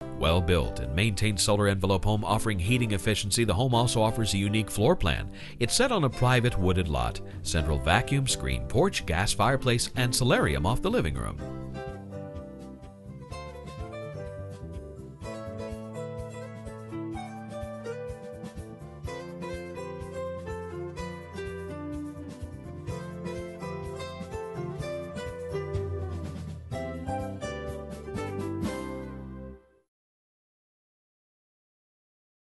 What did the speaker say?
Well-built and maintained solar envelope home offering heating efficiency, the home also offers a unique floor plan. It's set on a private wooded lot. Central vacuum, screen porch, gas fireplace, and solarium off the living room.